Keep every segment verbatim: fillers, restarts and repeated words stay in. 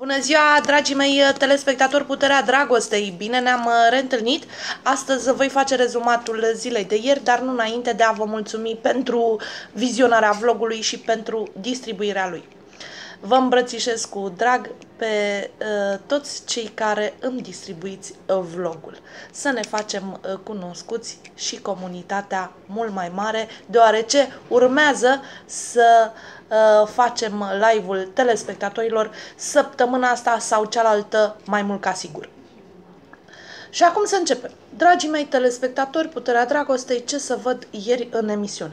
Bună ziua, dragii mei telespectatori Puterea Dragostei! Bine ne-am reîntâlnit! Astăzi voi face rezumatul zilei de ieri, dar nu înainte de a vă mulțumi pentru vizionarea vlogului și pentru distribuirea lui. Vă îmbrățișez cu drag pe uh, toți cei care îmi distribuiți uh, vlogul. Să ne facem uh, cunoscuți și comunitatea mult mai mare, deoarece urmează să uh, facem live-ul telespectatorilor săptămâna asta sau cealaltă, mai mult ca sigur. Și acum să începem. Dragii mei telespectatori Puterea Dragostei, ce să văd ieri în emisiune?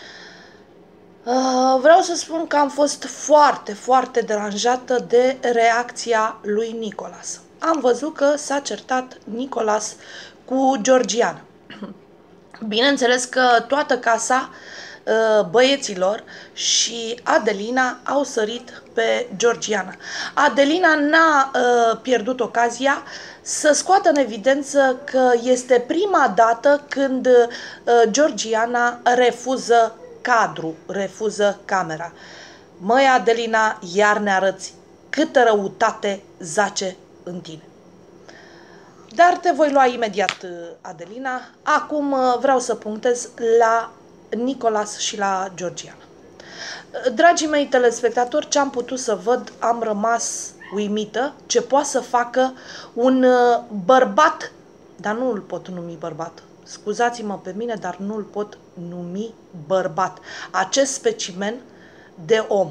Uh, vreau să spun că am fost foarte, foarte deranjată de reacția lui Nicolas. Am văzut că s-a certat Nicolas cu Georgiana. Bineînțeles că toată casa uh, băieților și Adelina au sărit pe Georgiana. Adelina n-a uh, pierdut ocazia să scoată în evidență că este prima dată când uh, Georgiana refuză cadru, refuză camera. Măi, Adelina, iar ne arăți câtă răutate zace în tine. Dar te voi lua imediat, Adelina. Acum vreau să punctez la Nicolas și la Georgiana. Dragii mei telespectatori, ce am putut să văd, am rămas uimită ce poate să facă un bărbat, dar nu îl pot numi bărbat. Scuzați-mă pe mine, dar nu-l pot numi bărbat. Acest specimen de om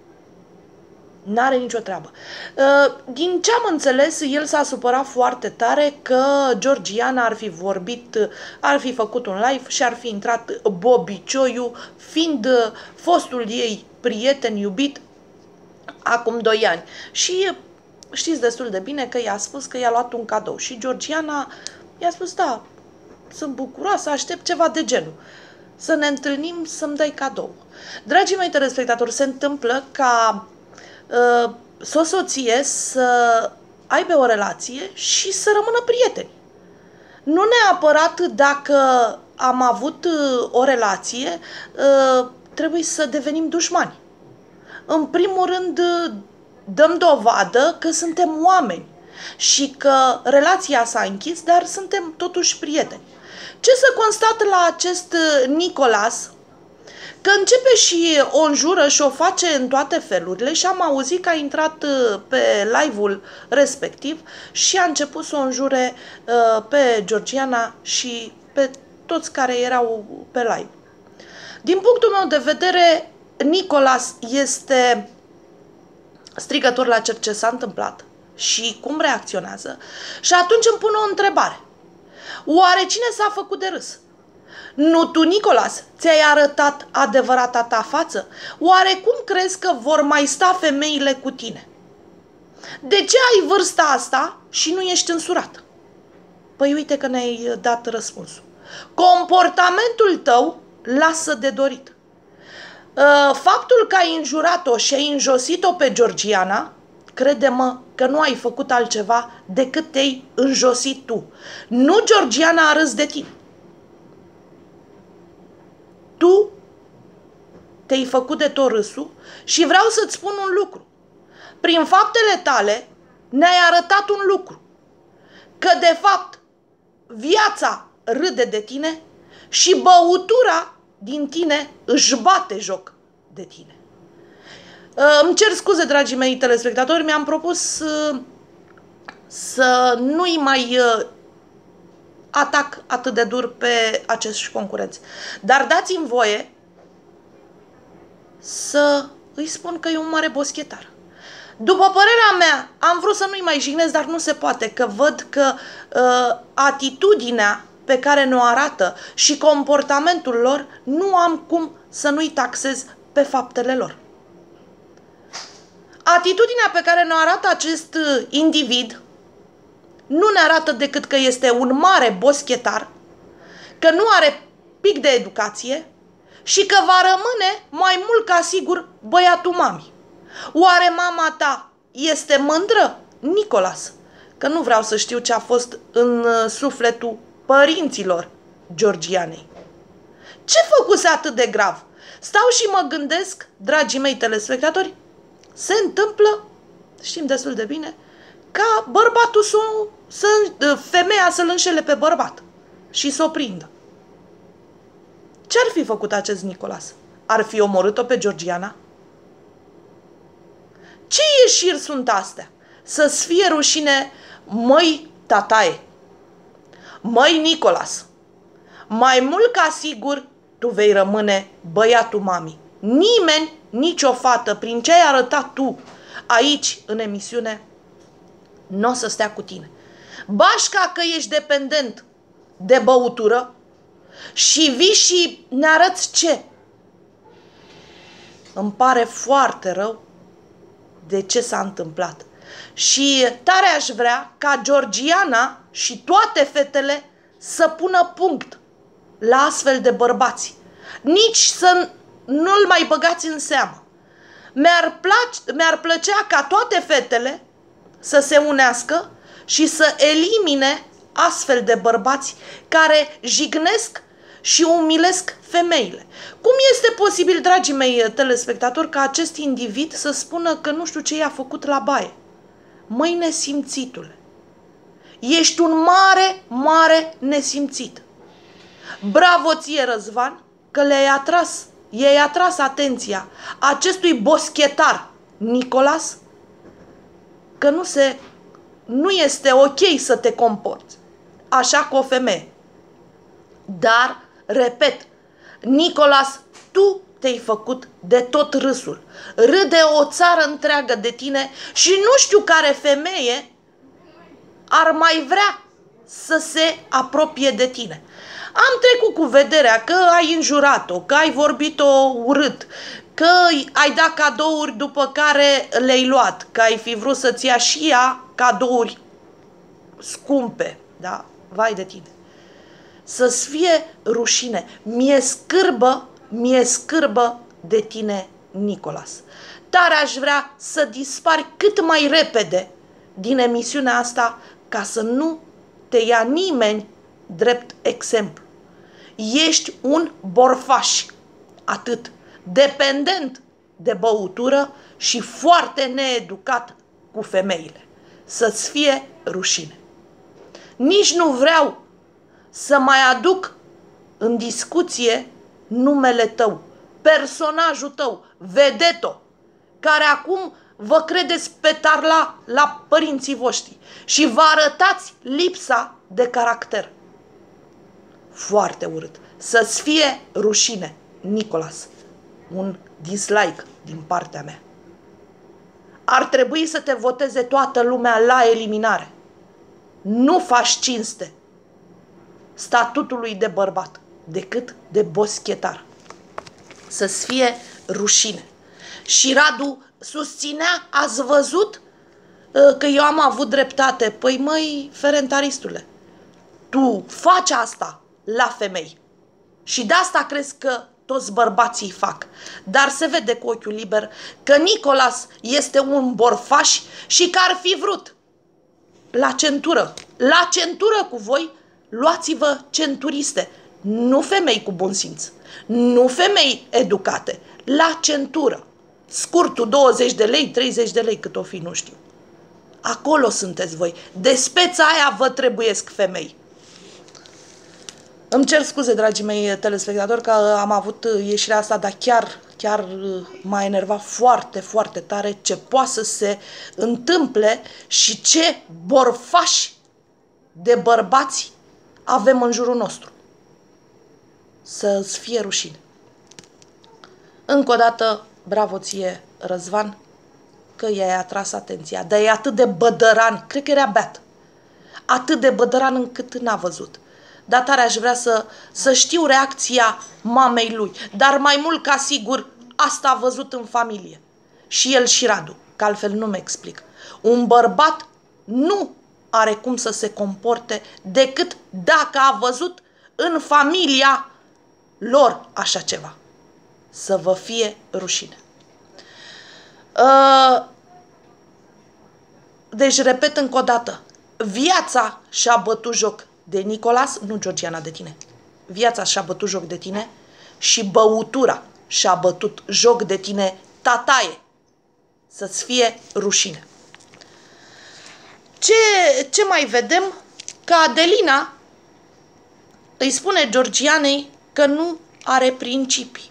n-are nicio treabă. Din ce am înțeles, el s-a supărat foarte tare că Georgiana ar fi vorbit, ar fi făcut un live și ar fi intrat Bobby Cioiu, fiind fostul ei prieten iubit acum doi ani. Și știți destul de bine că i-a spus că i-a luat un cadou. Și Georgiana i-a spus, da, sunt bucuroasă, aștept ceva de genul. Să ne întâlnim, să-mi dai cadou. Dragii mei telespectatori, se întâmplă ca uh, soț-soție să aibă o relație și să rămână prieteni. Nu neapărat dacă am avut uh, o relație, uh, trebuie să devenim dușmani. În primul rând, uh, dăm dovadă că suntem oameni și că relația s-a închis, dar suntem totuși prieteni. Ce să constat la acest Nicolas? Că începe și o înjură și o face în toate felurile și am auzit că a intrat pe live-ul respectiv și a început să o înjure pe Georgiana și pe toți care erau pe live. Din punctul meu de vedere, Nicolas este strigător la ceea ce s-a întâmplat și cum reacționează și atunci îmi pun o întrebare. Oare cine s-a făcut de râs? Nu tu, Nicolas, ți-ai arătat adevărata ta față? Oare cum crezi că vor mai sta femeile cu tine? De ce ai vârsta asta și nu ești însurat? Păi uite că ne-ai dat răspunsul. Comportamentul tău lasă de dorit. Faptul că ai înjurat-o și ai înjosit-o pe Georgiana, crede-mă că nu ai făcut altceva decât te-ai înjosit tu. Nu Georgiana a râs de tine. Tu te-ai făcut de tot râsul și vreau să-ți spun un lucru. Prin faptele tale ne-ai arătat un lucru. Că de fapt viața râde de tine și băutura din tine își bate joc de tine. Îmi cer scuze, dragii mei telespectatori, mi-am propus uh, să nu-i mai uh, atac atât de dur pe acești concurenți. Dar dați-mi voie să îi spun că e un mare boschetar. După părerea mea, am vrut să nu-i mai jignesc, dar nu se poate, că văd că uh, atitudinea pe care ne-o arată și comportamentul lor, nu am cum să nu-i taxez pe faptele lor. Atitudinea pe care ne arată acest individ nu ne arată decât că este un mare boschetar, că nu are pic de educație și că va rămâne mai mult ca sigur băiatul mamii. Oare mama ta este mândră, Nicolas? Că nu vreau să știu ce a fost în sufletul părinților Georgianei. Ce făcuse atât de grav? Stau și mă gândesc, dragii mei telespectatori, se întâmplă știm destul de bine, ca bărbatul să, să femeia să-l înșele pe bărbat și să o prindă. Ce-ar fi făcut acest Nicolas? Ar fi omorât-o pe Georgiana? Ce ieșiri sunt astea? Să-ți fie rușine, măi tataie, măi Nicolas, mai mult ca sigur tu vei rămâne băiatul mamii. Nimeni, nicio fată, prin ce ai arătat tu aici în emisiune, nu o să stea cu tine. Bașca că ești dependent de băutură și vii și ne arăți ce? Îmi pare foarte rău de ce s-a întâmplat. Și tare aș vrea ca Georgiana și toate fetele să pună punct la astfel de bărbați. Nici să nu-l mai băgați în seamă. Mi-ar place, mi-ar plăcea ca toate fetele să se unească și să elimine astfel de bărbați care jignesc și umilesc femeile. Cum este posibil, dragii mei telespectatori, ca acest individ să spună că nu știu ce i-a făcut la baie? Măi, nesimțitule, ești un mare, mare nesimțit. Bravo ție, Răzvan, că le-ai atras, i-ai atras atenția acestui boschetar Nicolas, că nu, se, nu este ok să te comporți așa cu o femeie. Dar, repet, Nicolas, tu te-ai făcut de tot râsul. Râde o țară întreagă de tine și nu știu care femeie ar mai vrea să se apropie de tine. Am trecut cu vederea că ai înjurat-o, că ai vorbit-o urât, că ai dat cadouri după care le-ai luat, că ai fi vrut să-ți ia și ea cadouri scumpe. Da? Vai de tine. Să-ți fie rușine. Mie scârbă, mie scârbă de tine, Nicolas. Tare aș vrea să dispari cât mai repede din emisiunea asta ca să nu te ia nimeni drept exemplu. Ești un borfaș, atât, dependent de băutură și foarte needucat cu femeile. Să-ți fie rușine. Nici nu vreau să mai aduc în discuție numele tău, personajul tău, vedeto, care acum vă credeți pe tarla la părinții voștri și vă arătați lipsa de caracter. Foarte urât. Să-ți fie rușine, Nicolas. Un dislike din partea mea. Ar trebui să te voteze toată lumea la eliminare. Nu faci cinste statutului de bărbat, decât de boschetar. Să-ți fie rușine. Și Radu susținea, ați văzut că eu am avut dreptate. Păi măi, ferentaristule, tu faci asta la femei. Și de asta crezi că toți bărbații fac. Dar se vede cu ochiul liber că Nicolas este un borfaș și că ar fi vrut la centură, la centură cu voi, luați-vă centuriste, nu femei cu bun simț, nu femei educate, la centură. Scurtul douăzeci de lei, treizeci de lei, cât o fi, nu știu. Acolo sunteți voi. De speța aia vă trebuiesc femei. Îmi cer scuze, dragii mei telespectatori, că am avut ieșirea asta, dar chiar, chiar m-a enervat foarte, foarte tare ce poate să se întâmple și ce borfași de bărbați avem în jurul nostru. Să-ți fie rușine. Încă o dată, bravo ție, Răzvan, că i-ai atras atenția, dar e atât de bădăran, cred că era beat, atât de bădăran încât n-a văzut. Dar tare aș vrea să, să știu reacția mamei lui, dar mai mult ca sigur asta a văzut în familie. Și el și Radu, că altfel nu-mi explic. Un bărbat nu are cum să se comporte decât dacă a văzut în familia lor așa ceva. Să vă fie rușine. Deci, repet încă o dată, viața și-a bătut joc de Nicolas, nu Georgiana, de tine. Viața și-a bătut joc de tine și băutura și-a bătut joc de tine, tataie. Să-ți fie rușine. Ce, ce mai vedem? Că Adelina îi spune Georgianei că nu are principii.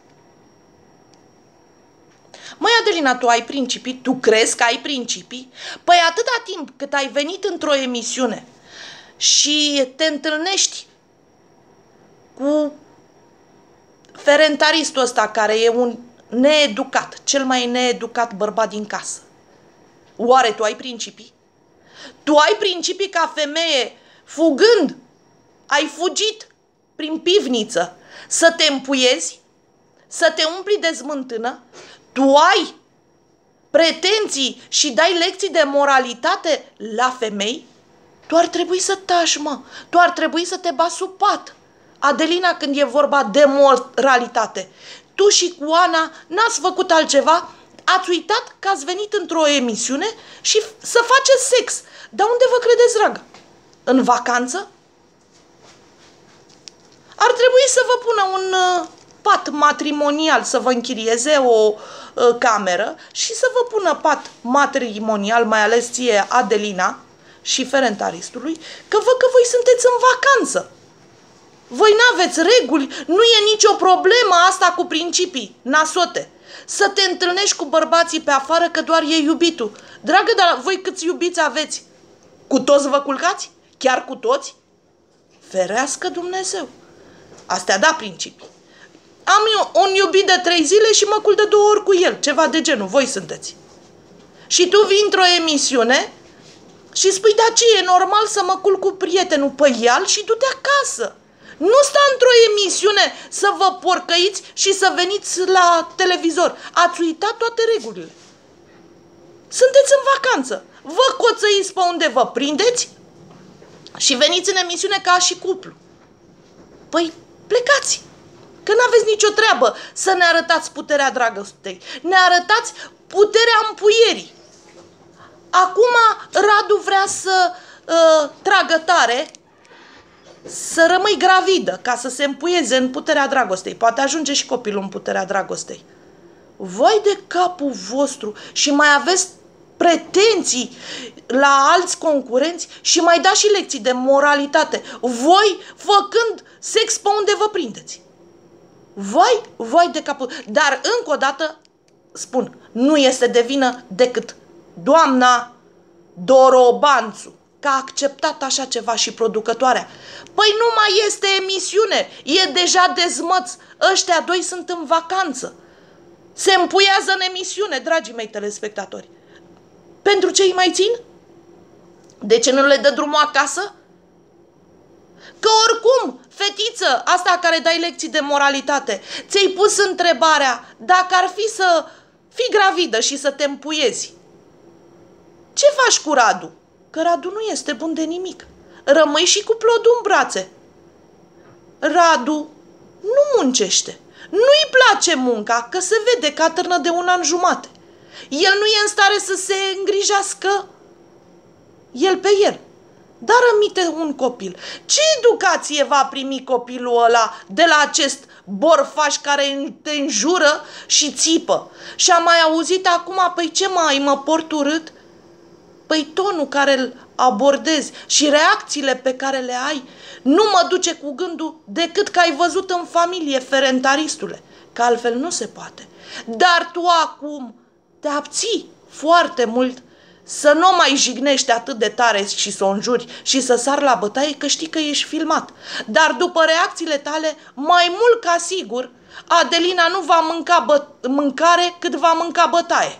Măi, Adelina, tu ai principii? Tu crezi că ai principii? Păi atâta timp cât ai venit într-o emisiune și te întâlnești cu ferentaristul ăsta care e un needucat, cel mai needucat bărbat din casă, oare tu ai principii? Tu ai principii ca femeie, fugând, ai fugit prin pivniță să te împuiezi, să te umpli de smântână? Tu ai pretenții și dai lecții de moralitate la femei? Tu ar trebui să taci, mă. Tu ar trebui să te bați sub pat. Adelina, când e vorba de moralitate, tu și cu Ana n-ați făcut altceva, ați uitat că ați venit într-o emisiune și să faceți sex. Dar unde vă credeți, dragă? În vacanță? Ar trebui să vă pună un uh, pat matrimonial, să vă închirieze o uh, cameră și să vă pună pat matrimonial, mai ales ție, Adelina, și ferentaristului, că văd că voi sunteți în vacanță. Voi n-aveți reguli, nu e nicio problemă asta cu principii, nasote. Să te întâlnești cu bărbații pe afară că doar e iubitul. Dragă, dar voi câți iubiți aveți? Cu toți vă culcați? Chiar cu toți? Ferească Dumnezeu! Astea da principii. Am eu un iubit de trei zile și mă culc de două ori cu el, ceva de genul, voi sunteți. Și tu vii într-o emisiune și spui, da, ce e normal să mă culc cu prietenul? Păi ia-l și du-te acasă. Nu sta într-o emisiune să vă porcăiți și să veniți la televizor. Ați uitat toate regulile. Sunteți în vacanță. Vă coțăiți pe unde vă prindeți și veniți în emisiune ca și cuplu. Păi plecați, că n-aveți nicio treabă să ne arătați puterea dragostei. Ne arătați puterea împuierii. Acum Radu vrea să uh, tragă tare, să rămâi gravidă, ca să se împuieze în puterea dragostei. Poate ajunge și copilul în puterea dragostei. Vai de capul vostru, și mai aveți pretenții la alți concurenți și mai dați și lecții de moralitate. Voi făcând sex pe unde vă prindeți. Vai, vai de capul. Dar încă o dată spun, nu este de vină decât doamna Dorobanțu, că a acceptat așa ceva, și producătoarea. Păi nu mai este emisiune, e deja dezmăț. Ăștia doi sunt în vacanță. Se împuiază în emisiune, dragii mei telespectatori. Pentru ce îi mai țin? De ce nu le dă drumul acasă? Că oricum, fetiță, asta care dai lecții de moralitate, ți-ai pus întrebarea dacă ar fi să fii gravidă și să te împuiezi. Ce faci cu Radu? Că Radu nu este bun de nimic. Rămâi și cu plodul în brațe. Radu nu muncește. Nu-i place munca, că se vede că atârnă de un an jumate. El nu e în stare să se îngrijească el pe el. Dar rămite un copil. Ce educație va primi copilul ăla de la acest borfaș care te înjură și țipă? Și am mai auzit acum, păi ce mai mă port urât? Păi tonul care îl abordezi și reacțiile pe care le ai nu mă duce cu gândul decât că ai văzut în familie, ferentaristule, că altfel nu se poate. Dar tu acum te abții foarte mult să nu mai jignești atât de tare și să o înjuri și să sari la bătaie, că știi că ești filmat. Dar după reacțiile tale, mai mult ca sigur, Adelina nu va mânca bă- mâncare cât va mânca bătaie.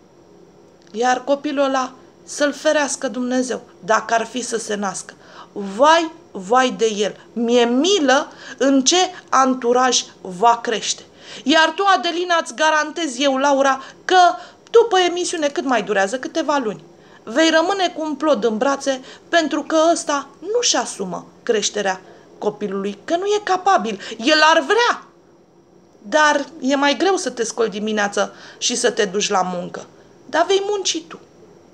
Iar copilul ăla să-l ferească Dumnezeu, dacă ar fi să se nască. Vai, vai de el. Mi-e milă în ce anturaj va crește. Iar tu, Adelina, îți garantez eu, Laura, că după emisiune, cât mai durează? Câteva luni. Vei rămâne cu un plod în brațe, pentru că ăsta nu-și asumă creșterea copilului, că nu e capabil. El ar vrea, dar e mai greu să te scoli dimineața și să te duci la muncă. Dar vei munci tu.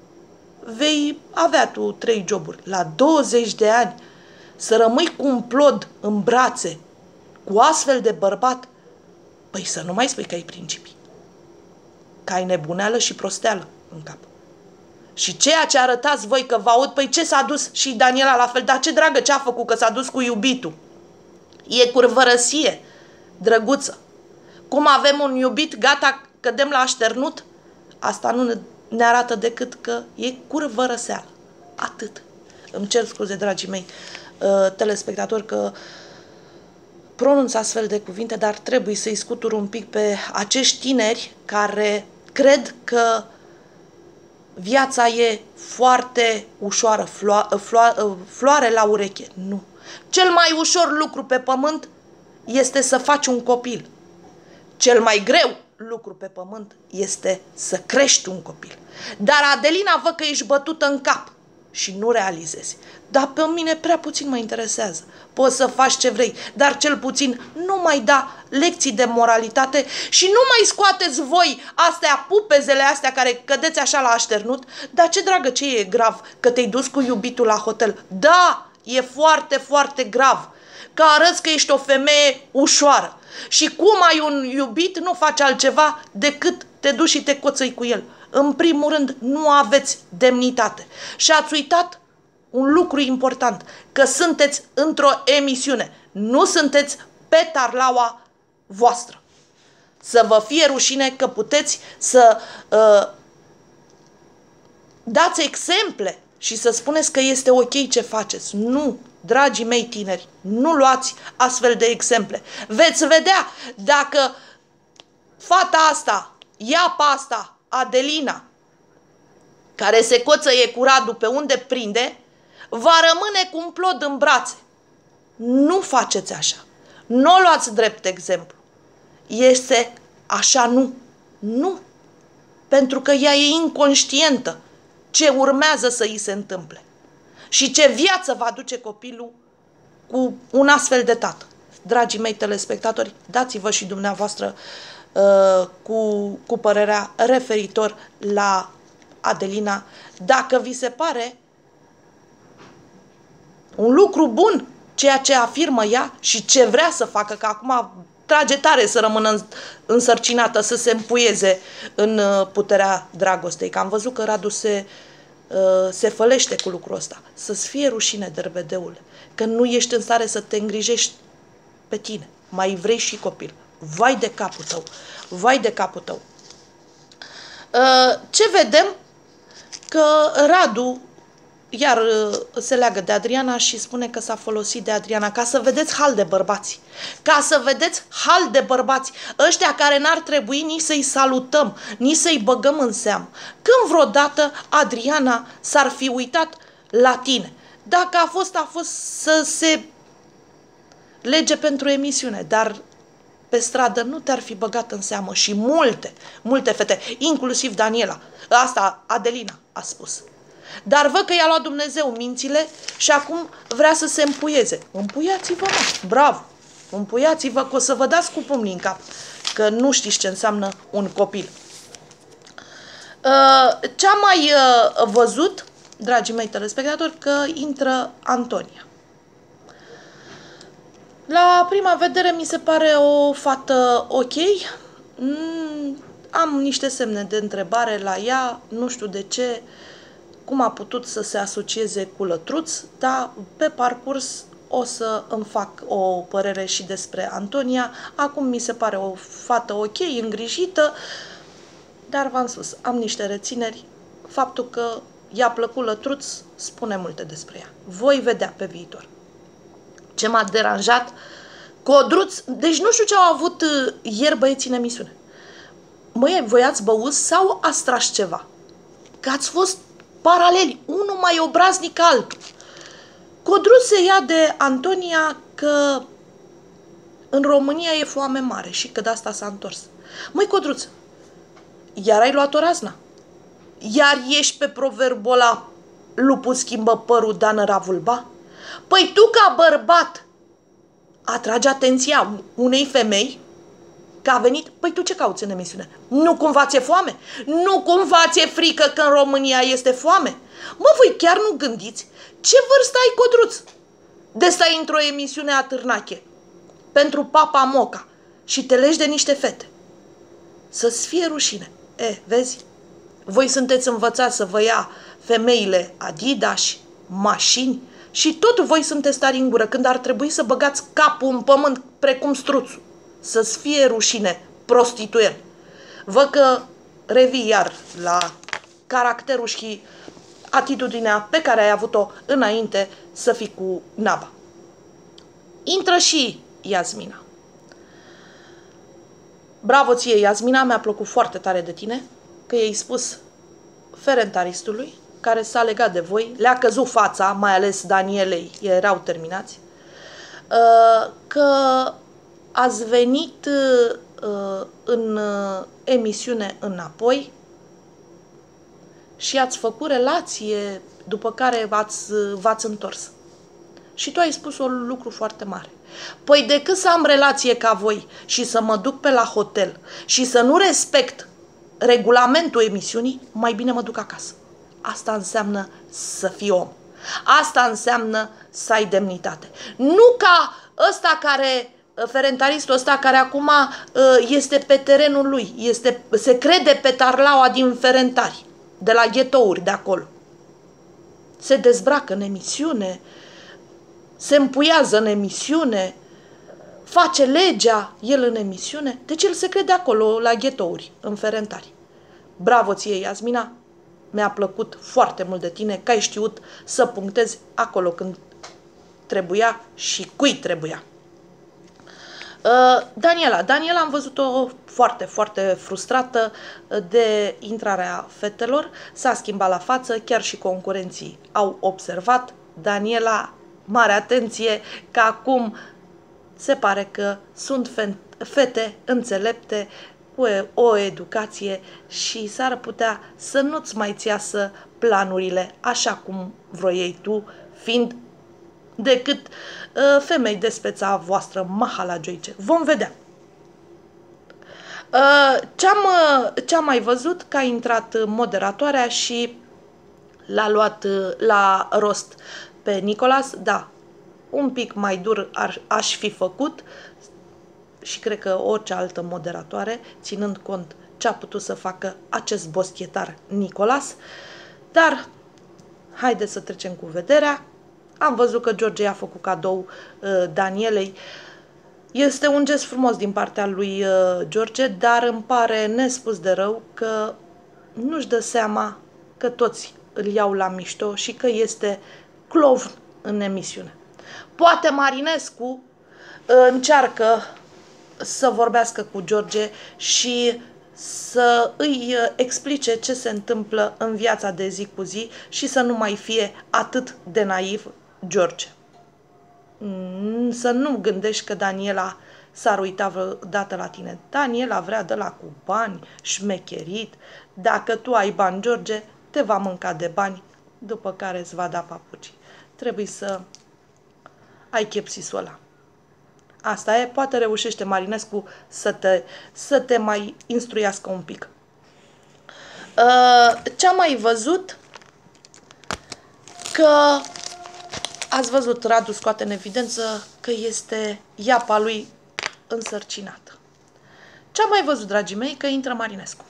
Vei avea tu trei joburi. La douăzeci de ani să rămâi cu un plod în brațe, cu astfel de bărbat, păi să nu mai spui că ai principii. Că ai nebuneală și prosteală în cap. Și ceea ce arătați voi că vă aud, păi ce s-a dus? Și Daniela la fel, dar ce dragă, ce a făcut că s-a dus cu iubitul? E curvărăsie, drăguță. Cum avem un iubit, gata, cădem la așternut? Asta nu ne arată decât că e curvărăseală. Atât. Îmi cer scuze, dragii mei uh, telespectatori, că pronunț astfel de cuvinte, dar trebuie să-i scutur un pic pe acești tineri care cred că viața e foarte ușoară, flo flo floare la ureche. Nu. Cel mai ușor lucru pe pământ este să faci un copil. Cel mai greu lucru pe pământ este să crești un copil. Dar Adelina, văd că ești bătută în cap și nu realizezi. Dar pe mine prea puțin mă interesează. Poți să faci ce vrei, dar cel puțin nu mai da lecții de moralitate și nu mai scoateți voi astea, pupezele astea care cădeți așa la așternut. Dar ce dragă, ce e grav? Că te-ai dus cu iubitul la hotel. Da, e foarte, foarte grav. Că arăți că ești o femeie ușoară. Și cum ai un iubit, nu faci altceva decât te duci și te coțăi cu el. În primul rând, nu aveți demnitate. Și ați uitat un lucru important, că sunteți într-o emisiune. Nu sunteți pe tarlaua voastră. Să vă fie rușine că puteți să uh, dați exemple și să spuneți că este ok ce faceți. Nu, dragii mei tineri, nu luați astfel de exemple. Veți vedea dacă fata asta, iapa asta, Adelina, care se coțăie cu Radu pe unde prinde, va rămâne cu un plod în brațe. Nu faceți așa. Nu o luați drept exemplu. Este așa, nu. Nu. Pentru că ea e inconștientă ce urmează să îi se întâmple. Și ce viață va duce copilul cu un astfel de tată. Dragii mei telespectatori, dați-vă și dumneavoastră uh, cu, cu părerea referitor la Adelina, dacă vi se pare un lucru bun ceea ce afirmă ea și ce vrea să facă, că acum trage tare să rămână însărcinată, să se împuieze în puterea dragostei. Că am văzut că Radu se, se fălește cu lucrul ăsta. Să-ți fie rușine, derbedeule, că nu ești în stare să te îngrijești pe tine. Mai vrei și copil. Vai de capul tău. Vai de capul tău. Ce vedem? Că Radu iar se leagă de Adriana și spune că s-a folosit de Adriana, ca să vedeți hal de bărbați. Ca să vedeți hal de bărbați. Ăștia care n-ar trebui nici să-i salutăm, nici să-i băgăm în seamă. Când vreodată Adriana s-ar fi uitat la tine? Dacă a fost, a fost să se lege pentru emisiune, dar pe stradă nu te-ar fi băgat în seamă. Și multe, multe fete, inclusiv Daniela, asta Adelina a spus. Dar văd că i-a luat Dumnezeu mințile și acum vrea să se împuieze. Împuiați-vă, mă, bravo! Împuiați-vă că o să vă dați cu pumnii în cap, că nu știți ce înseamnă un copil. Ce-am mai văzut, dragii mei telespectatori, că intră Antonia. La prima vedere mi se pare o fată ok. Mm, am niște semne de întrebare la ea, nu știu de ce, cum a putut să se asocieze cu Lătruț, dar pe parcurs o să îmi fac o părere și despre Antonia. Acum mi se pare o fată ok, îngrijită, dar v-am spus, am niște rețineri. Faptul că i-a plăcut Lătruț spune multe despre ea. Voi vedea pe viitor. Ce m-a deranjat, Codruț, deci nu știu ce au avut ieri băieții în emisiune. Măi, voi ați băut sau ați tras ceva? Că ați fost paraleli, unul mai obraznic ca altul. Codruț se ia de Antonia că în România e foame mare și că de asta s-a întors. Măi, Codruț, iar ai luat o razna? Iar ești pe proverbul ăla, lupul schimbă părul, dar năra vulba? Păi tu, ca bărbat, atragi atenția unei femei că a venit, păi tu ce cauți în emisiune? Nu cumva ți-e foame? Nu cumva ți-e frică că în România este foame? Mă, voi chiar nu gândiți ce vârstă ai, Codruț, de stai într-o emisiune atârnache pentru Papa Moca și te legi de niște fete? Să-ți fie rușine. E, vezi? Voi sunteți învățați să vă ia femeile Adidas, mașini și tot voi sunteți tari în gură când ar trebui să băgați capul în pământ precum struțul. Să-ți fie rușine, prostituel. Văd că revii iar la caracterul și atitudinea pe care ai avut-o înainte să fii cu Naba. Intră și Iasmina. Bravo ție, Iasmina, mi-a plăcut foarte tare de tine că i-ai spus ferentaristului care s-a legat de voi, le-a căzut fața, mai ales Danielei, erau terminați, că ați venit în emisiune înapoi și ați făcut relație, după care v-ați, v-ați întors. Și tu ai spus un lucru foarte mare. Păi decât să am relație ca voi și să mă duc pe la hotel și să nu respect regulamentul emisiunii, mai bine mă duc acasă. Asta înseamnă să fii om. Asta înseamnă să ai demnitate. Nu ca ăsta care, ferentaristul ăsta care acum este pe terenul lui, este, se crede pe tarlaua din Ferentari, de la ghetouri de acolo. Se dezbracă în emisiune, se împuiază în emisiune, face legea el în emisiune. Deci el se crede acolo la ghetouri, în Ferentari. Bravo ție, Iasmina! Mi-a plăcut foarte mult de tine că ai știut să punctezi acolo când trebuia și cui trebuia. Uh, Daniela. Daniela am văzut-o foarte, foarte frustrată de intrarea fetelor. S-a schimbat la față, chiar și concurenții au observat. Daniela, mare atenție, că acum se pare că sunt fete înțelepte, cu o educație și s-ar putea să nu-ți mai țiasă planurile așa cum vroiei tu, fiind decât uh, femei de speța voastră mahalagioice. Vom vedea. Uh, ce-am uh, ce-am mai văzut? Că a intrat moderatoarea și l-a luat uh, la rost pe Nicolas. Da, un pic mai dur ar, aș fi făcut și cred că orice altă moderatoare, ținând cont ce a putut să facă acest boschetar Nicolas. Dar haideți să trecem cu vederea. Am văzut că George i-a făcut cadou uh, Danielei. Este un gest frumos din partea lui uh, George, dar îmi pare nespus de rău că nu-și dă seama că toți îl iau la mișto și că este clovn în emisiune. Poate Marinescu uh, încearcă să vorbească cu George și să îi explice ce se întâmplă în viața de zi cu zi și să nu mai fie atât de naiv George. Să nu gândești că Daniela s-ar uita vreodată la tine. Daniela vrea de la cu bani, șmecherit. Dacă tu ai bani, George, te va mânca de bani, după care îți va da papuci. Trebuie să ai chepsisul ăla. Asta e, poate reușește Marinescu să te, să te mai instruiască un pic. Uh, ce-am mai văzut? Că ați văzut, Radu scoate în evidență că este iapa lui însărcinată. Ce-am mai văzut, dragii mei? Că intră Marinescu.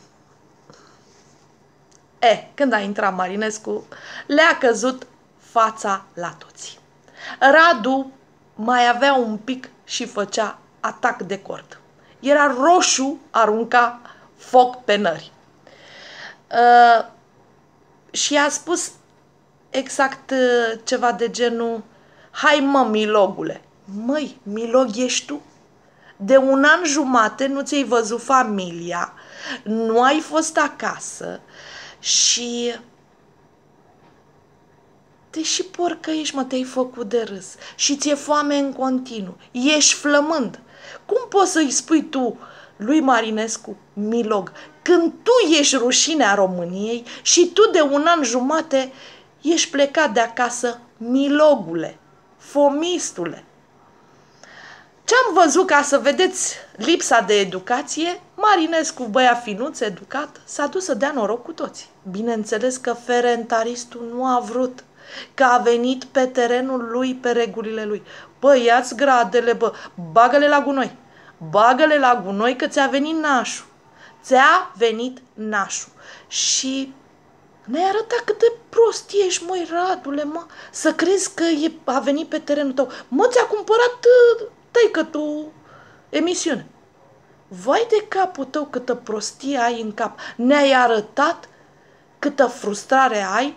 E, când a intrat Marinescu, le-a căzut fața la toți. Radu mai avea un pic și făcea atac de cord. Era roșu, arunca foc pe nări. Uh, și a spus exact uh, ceva de genul: hai mă, Milogule. Măi, Milog ești tu? De un an jumate nu ți-ai văzut familia, nu ai fost acasă și... Deși porcă ești, mă, te-ai făcut de râs și ți-e foame în continuu, ești flămând. Cum poți să-i spui tu lui Marinescu Milog când tu ești rușinea României și tu de un an jumate ești plecat de acasă, Milogule, fomistule? Ce-am văzut, ca să vedeți lipsa de educație, Marinescu, băia finuț, educat, s-a dus să dea noroc cu toți. Bineînțeles că ferentaristul nu a vrut, că a venit pe terenul lui, pe regulile lui. Bă, ia-ți gradele, bă, bagă-le la gunoi, bagă-le la gunoi că ți-a venit nașul. Ți-a venit nașul. Și Ne-ai arătat cât de prost ești, măi, Radule, mă, să crezi că e, a venit pe terenul tău. Mă, ți-a cumpărat tăică tu emisiune. Vai de capul tău câtă prostie ai în cap. Ne-ai arătat câtă frustrare ai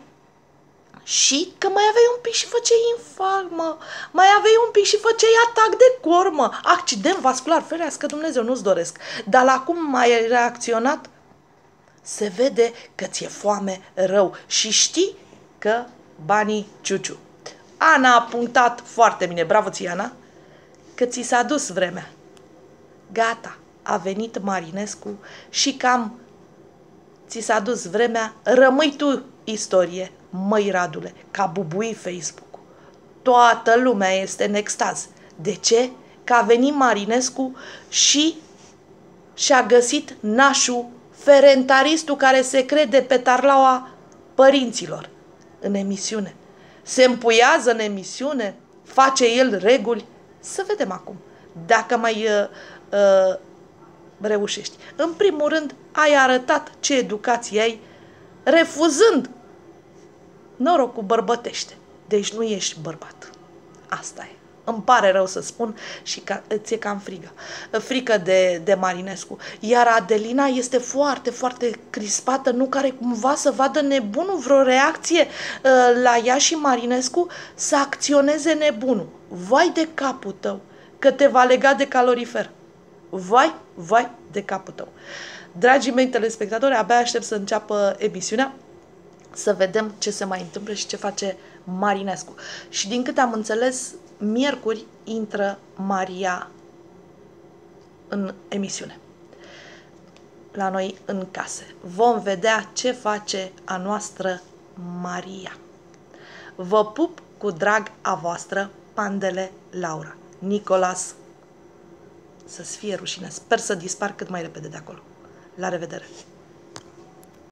și că mai aveai un pic și făceai infarct, mă. Mai aveai un pic și făceai atac de cor, mă. Accident vascular, ferească Dumnezeu, nu-ți doresc. Dar la cum ai reacționat, se vede că ți-e foame rău și știi că banii ciuciu. Ana a punctat foarte bine, bravo ție, Ana, că ți s-a dus vremea. Gata, a venit Marinescu și cam ți s-a dus vremea, rămâi tu istorie, măi Radule, ca bubui Facebook-ul. Toată lumea este în extaz. De ce? Că a venit Marinescu și și-a găsit nașul, ferentaristul care se crede pe tarlaua părinților în emisiune. Se împuiază în emisiune, face el reguli. Să vedem acum dacă mai uh, uh, reușești. În primul rând, ai arătat ce educație ai, refuzând norocul bărbătește. Deci nu ești bărbat. Asta e. Îmi pare rău să spun și ca, ți-e cam frică. Frică de, de Marinescu. Iar Adelina este foarte, foarte crispată, nu care cumva să vadă nebunul vreo reacție uh, la ea și Marinescu să acționeze nebunul. Vai de capul tău, că te va lega de calorifer. Vai, vai de capul tău. Dragii mei telespectatori, abia aștept să înceapă emisiunea, să vedem ce se mai întâmplă și ce face Marinescu. Și din câte am înțeles, miercuri intră Maria în emisiune. La noi în case. Vom vedea ce face a noastră Maria. Vă pup cu drag a voastră, Pandele Laura. Nicolas, să-ți fie rușine. Sper să dispar cât mai repede de acolo. La revedere!